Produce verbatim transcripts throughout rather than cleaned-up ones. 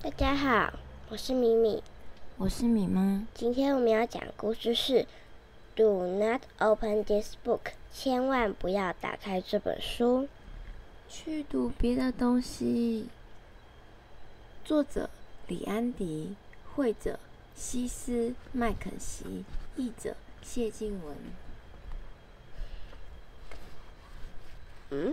大家好，我是米米， 我是米妈。 今天我们要讲的故事是 Do not open this book， 千万不要打开这本书， 去读别的东西。作者李安迪，绘者西斯麦肯锡，译者谢静文。 嗯？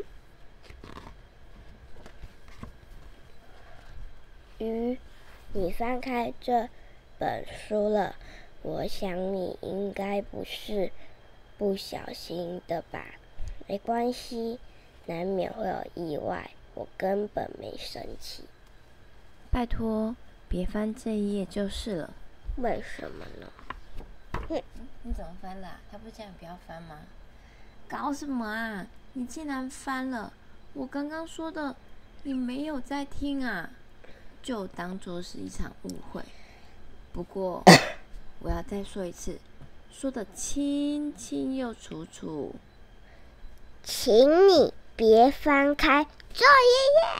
鱼，你翻开这本书了，我想你应该不是不小心的吧？没关系，难免会有意外，我根本没生气。 拜托，别翻这一页就是了。 为什么呢？哼， 你怎么翻了？他不是叫你不要翻吗？搞什么啊？你竟然翻了！我刚刚说的，你没有在听啊？就当作是一场误会。不过，我要再说一次，说得清清又楚楚。 请你别翻开这一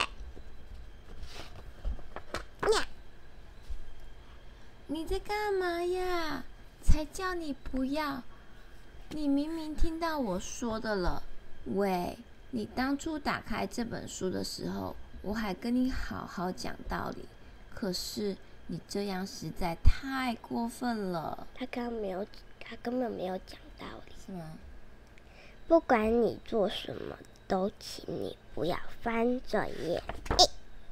页。呀！ 你在干嘛呀？才叫你不要！你明明听到我说的了。喂，你当初打开这本书的时候，我还跟你好好讲道理，可是你这样实在太过分了。 他刚刚没有，他根本没有讲道理。 是吗？ 不管你做什么，都请你不要翻这页。欸、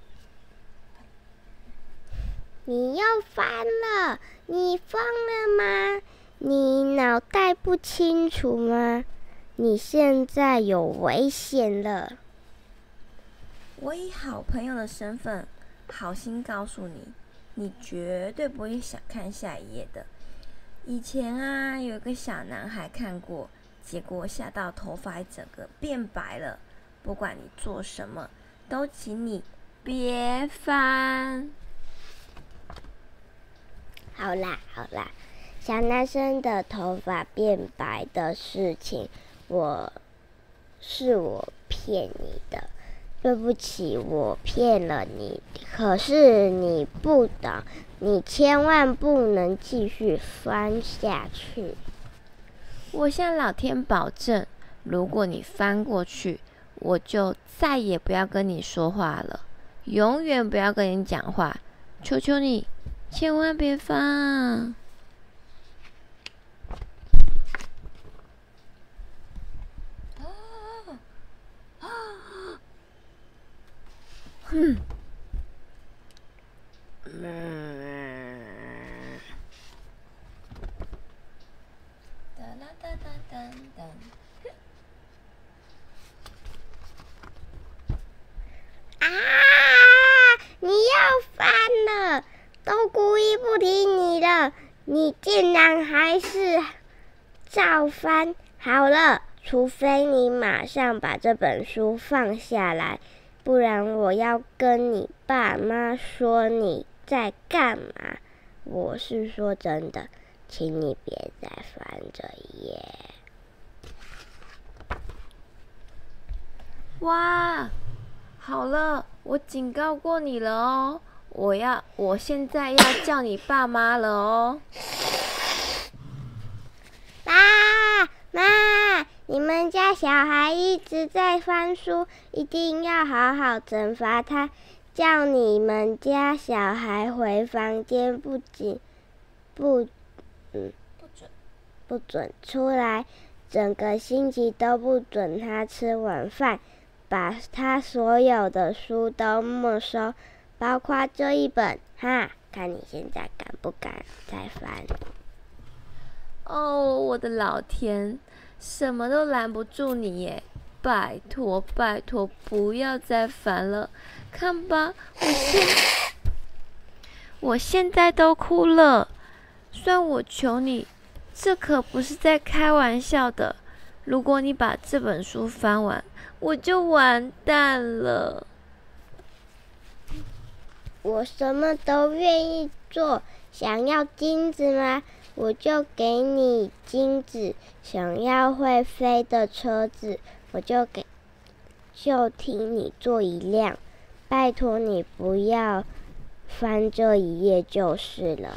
你又翻了，你疯了吗？你脑袋不清楚吗？你现在有危险了。 我以好朋友的身份，好心告诉你，你绝对不会想看下一页的。以前啊，有一个小男孩看过，结果吓到头发一整个变白了。不管你做什么，都请你别翻。 好啦好啦，小男生的头发变白的事情，我是我骗你的，对不起，我骗了你。可是你不懂，你千万不能继续翻下去。 我向老天保证，如果你翻过去，我就再也不要跟你说话了，永远不要跟你讲话。求求你，千万别翻啊！哼。嗯。哒啦哒哒哒哒。 啊！你又翻了，都故意不理你了，你竟然还是照翻。好了，除非你马上把这本书放下来，不然我要跟你爸妈说你在干嘛。我是说真的，请你别再翻这一页。 哇，好了，我警告过你了哦，我要，我现在要叫你爸妈了哦。 爸妈，你们家小孩一直在翻书，一定要好好惩罚他。叫你们家小孩回房间，不仅不嗯不准不准出来，整个星期都不准他吃晚饭，把他所有的书都没收，包括这一本。哈，看你现在敢不敢再翻？ 哦，我的老天，什么都拦不住你耶！拜托拜托，不要再烦了。看吧，我现我现在都哭了。算我求你，这可不是在开玩笑的。如果你把这本书翻完，我就完蛋了。 我什么都愿意做，想要金子吗？我就给你金子。想要会飞的车子，我就给，就替你做一辆。拜托你不要翻这一页就是了。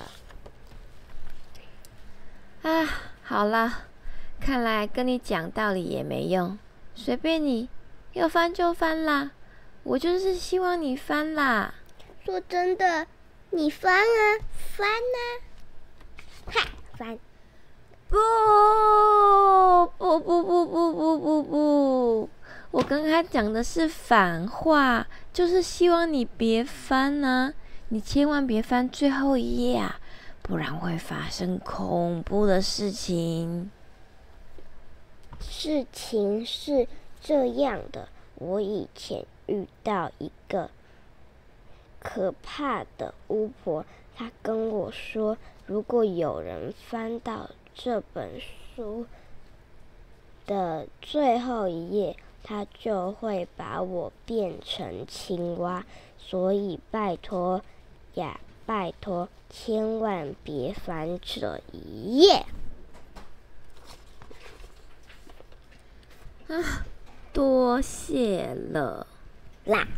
啊，好啦，看来跟你讲道理也没用，随便你，要翻就翻啦，我就是希望你翻啦。 说真的，你翻啊，翻啊，嗨，翻！ 不不不不不不不不，我刚才讲的是反话，就是希望你别翻啊，你千万别翻最后一页啊，不然会发生恐怖的事情。 事情是这样的，我以前遇到一个可怕的巫婆，她跟我说，如果有人翻到这本书的最后一页，她就会把我变成青蛙，所以拜托呀，拜托，千万别翻这一页。 啊，多谢了啦。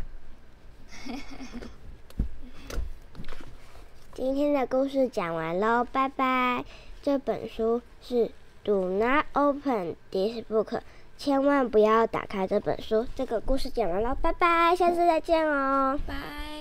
今天的故事讲完喽，拜拜。这本书是 Do not open this book， 千万不要打开这本书。这个故事讲完喽，拜拜，下次再见哦， 拜。